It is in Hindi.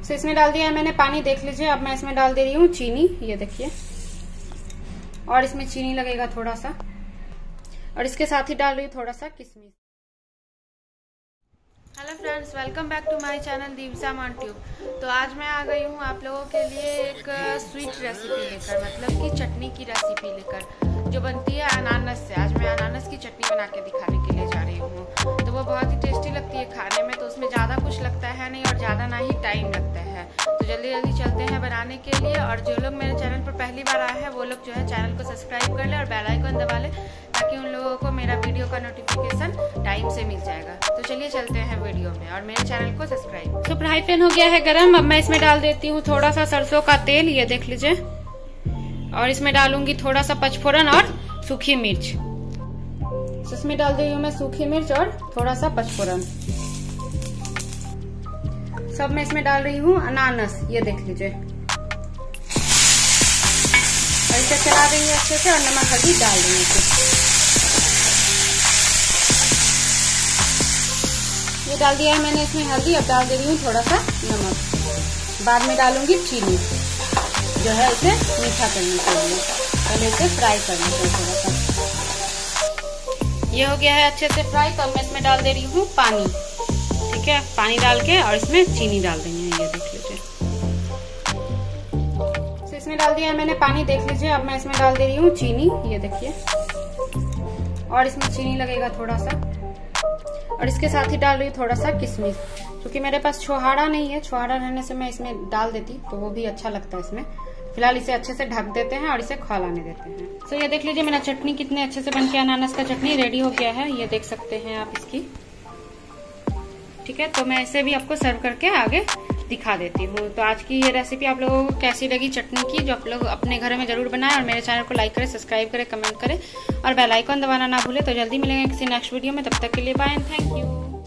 तो इसमें डाल दिया है मैंने पानी, देख लीजिए। अब मैं इसमें डाल दे रही हूँ चीनी, ये देखिए। और इसमें चीनी लगेगा थोड़ा सा, और इसके साथ ही डाल रही हूँ थोड़ा सा किशमिश। Hello friends, welcome back to my channel दीवसा मॉन ट्यूब। तो आज मैं आ गई हूँ आप लोगों के लिए एक स्वीट रेसिपी लेकर, मतलब कि चटनी की रेसिपी लेकर, जो बनती है अनानास से। आज मैं अनानास की चटनी बना के दिखाने के लिए जा रही हूँ। तो वो बहुत ही टेस्टी लगती है खाने में, तो उसमें ज़्यादा कुछ लगता है नहीं और ज़्यादा ना ही टाइम लगता है। तो जल्दी जल्दी चलते हैं बनाने के लिए। और जो लोग मेरे चैनल पर पहली बार आए हैं वो लोग जो है चैनल को सब्सक्राइब कर ले और बेल आइकन दबा ले, ताकि उन लोगों को मेरा वीडियो का नोटिफिकेशन टाइम से मिल जाएगा। तो चलिए चलते हैं वीडियो में, और मेरे चैनल को सब्सक्राइब। तो फ्राई पैन हो गया है गरम। अब मैं इसमें डाल देती हूँ थोड़ा सा सरसों का तेल, ये देख लीजिए। और इसमें डालूंगी थोड़ा सा पचफोरन और सूखी मिर्च। इसमें डाल रही हूँ मैं सूखी मिर्च और थोड़ा सा पचफोरन। सब मैं इसमें डाल रही हूँ अनानास, ये देख लीजिए। और इसे चला देंगे अच्छे से, और नमक हल्दी डाल देंगे। ये डाल दिया है मैंने इसमें हल्दी। अब डाल दे रही हूँ थोड़ा सा नमक। बाद में डालूंगी चीनी, जो है इसे मीठा करने के लिए। पहले इसे फ्राई करने के लिए थोड़ा सा। ये हो गया है अच्छे से फ्राई। तो अब मैं इसमें डाल दे रही हूँ पानी, ठीक है। पानी डाल के और इसमें चीनी डाल देंगे, ये देख लीजिए। तो इसमें डाल दिया है मैंने पानी, देख लीजिए। अब मैं इसमें डाल दे रही हूँ चीनी, ये देखिए। और इसमें चीनी लगेगा थोड़ा सा, और इसके साथ ही डाल रही हूँ थोड़ा सा किशमिश, क्योंकि मेरे पास छोहाड़ा नहीं है। छोहाड़ा रहने से मैं इसमें डाल देती तो वो भी अच्छा लगता है इसमें। फिलहाल इसे अच्छे से ढक देते हैं और इसे खौलाने देते हैं। तो ये देख लीजिए मेरा चटनी कितने अच्छे से बनके अनानास का चटनी रेडी हो गया है, ये देख सकते हैं आप इसकी, ठीक है। तो मैं इसे भी आपको सर्व करके आगे दिखा देती हूँ। तो आज की ये रेसिपी आप लोगों को कैसी लगी चटनी की, जो आप लोग अपने घर में जरूर बनाएं, और मेरे चैनल को लाइक करें, सब्सक्राइब करें, कमेंट करें और बेल आइकन दबाना ना भूलें। तो जल्दी मिलेंगे किसी नेक्स्ट वीडियो में, तब तक के लिए बाय एंड थैंक यू।